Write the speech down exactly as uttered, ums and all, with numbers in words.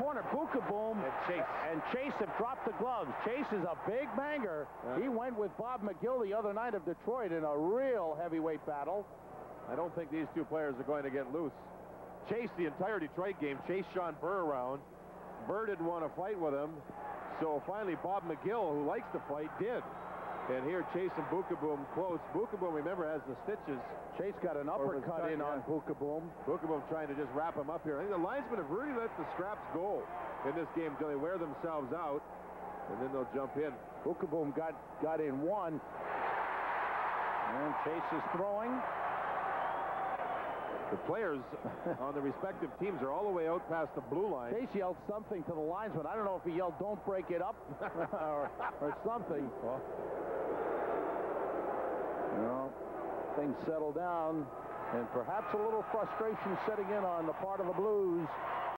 corner. Beukeboom and Chase. And Chase have dropped the gloves. Chase is a big banger. Yeah. He went with Bob McGill the other night of Detroit in a real heavyweight battle. I don't think these two players are going to get loose. Chase, the entire Detroit game, chased Sean Burr around. Burr didn't want to fight with him. So finally, Bob McGill, who likes to fight, did. And here, Chase and Beukeboom close. Beukeboom, remember, has the stitches. Chase got an uppercut in on Beukeboom. Beukeboom trying to just wrap him up here. I think the linesmen have really let the scraps go in this game until they wear themselves out, and then they'll jump in. Beukeboom got, got in one. And Chase is throwing. The players on the respective teams are all the way out past the blue line. Chase yelled something to the linesman. I don't know if he yelled, "Don't break it up," or, or something. Well, you know, things settle down, and perhaps a little frustration setting in on the part of the Blues.